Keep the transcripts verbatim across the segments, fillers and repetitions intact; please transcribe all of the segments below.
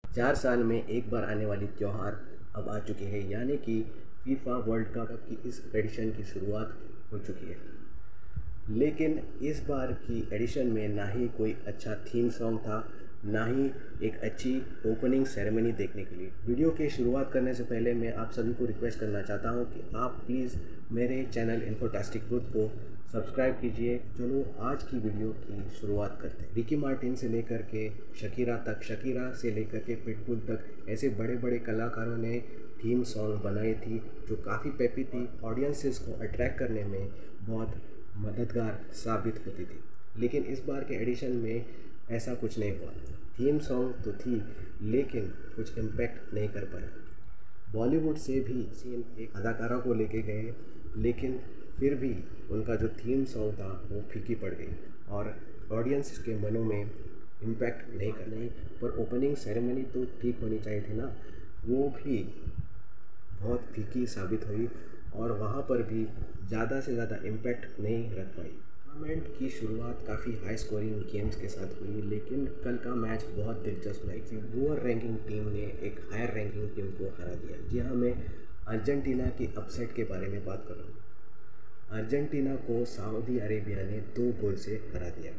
चार साल में एक बार आने वाली त्यौहार अब आ चुकी है, यानी कि फीफा वर्ल्ड कप की इस एडिशन की शुरुआत हो चुकी है। लेकिन इस बार की एडिशन में ना ही कोई अच्छा थीम सॉन्ग था, ना ही एक अच्छी ओपनिंग सेरेमनी देखने के लिए। वीडियो की शुरुआत करने से पहले मैं आप सभी को रिक्वेस्ट करना चाहता हूं कि आप प्लीज़ मेरे चैनल इन्फोटास्टिक ग्रुप को सब्सक्राइब कीजिए। चलो आज की वीडियो की शुरुआत करते हैं। रिकी मार्टिन से लेकर के शकीरा तक, शकीरा से लेकर के पिटबुल तक, ऐसे बड़े बड़े कलाकारों ने थीम सॉन्ग बनाई थी जो काफ़ी पेपी थी, ऑडियंसेस को अट्रैक्ट करने में बहुत मददगार साबित होती थी। लेकिन इस बार के एडिशन में ऐसा कुछ नहीं हुआ। थीम सॉन्ग तो थी लेकिन कुछ इम्पैक्ट नहीं कर पाए। बॉलीवुड से भी सीन एक अदाकारा को लेके गए, लेकिन फिर भी उनका जो थीम सॉन्ग था वो फीकी पड़ गई और ऑडियंस के मनों में इम्पैक्ट नहीं कर नहीं पर ओपनिंग सेरेमनी तो ठीक होनी चाहिए थी ना, वो भी बहुत फीकी साबित हुई और वहाँ पर भी ज़्यादा से ज़्यादा इम्पैक्ट नहीं रख पाई। टूर्नामेंट की शुरुआत काफ़ी हाई स्कोरिंग गेम्स के साथ हुई, लेकिन कल का मैच बहुत दिलचस्प रही थी। लोअर रैंकिंग टीम ने एक हायर रैंकिंग टीम को हरा दिया। जी हाँ, मैं अर्जेंटीना की अपसेट के बारे में बात कर रहा हूँ। अर्जेंटीना को सऊदी अरेबिया ने दो गोल से हरा दिया।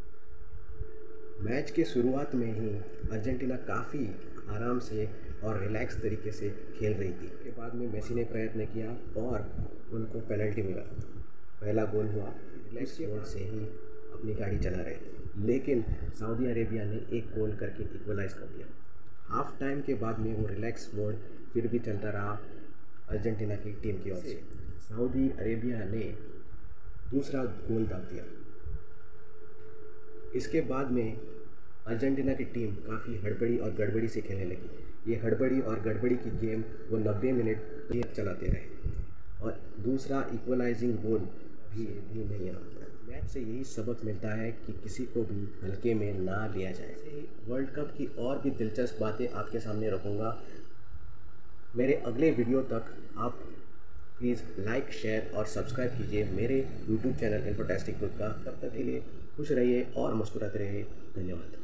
मैच के शुरुआत में ही अर्जेंटीना काफ़ी आराम से और रिलैक्स तरीके से खेल रही थी। के बाद में मेसी ने प्रयत्न किया और उनको पेनल्टी मिला। पहला गोल हुआ, रिलैक्स मोड से ही अपनी गाड़ी चला रहे थे, लेकिन सऊदी अरेबिया ने एक गोल करके इक्वलाइज कर दिया। हाफ टाइम के बाद में वो रिलैक्स मोड फिर भी चलता रहा अर्जेंटीना की टीम की ओर से। सऊदी अरेबिया ने दूसरा गोल दाग दिया। इसके बाद में अर्जेंटीना की टीम काफ़ी हड़बड़ी और गड़बड़ी से खेलने लगी। ये हड़बड़ी और गड़बड़ी की गेम वो नब्बे मिनट तक चलाते रहे और दूसरा इक्वलाइजिंग गोल भी भी नहीं आ पाता। मैच से यही सबक मिलता है कि किसी को भी हल्के में ना लिया जाए। वर्ल्ड कप की और भी दिलचस्प बातें आपके सामने रखूँगा। मेरे अगले वीडियो तक आप प्लीज़ लाइक, शेयर और सब्सक्राइब कीजिए मेरे यूट्यूब चैनल इन्फोटास्टिक ग्रुप का। तब तक के लिए खुश रहिए और मुस्कुराते रहिए। धन्यवाद।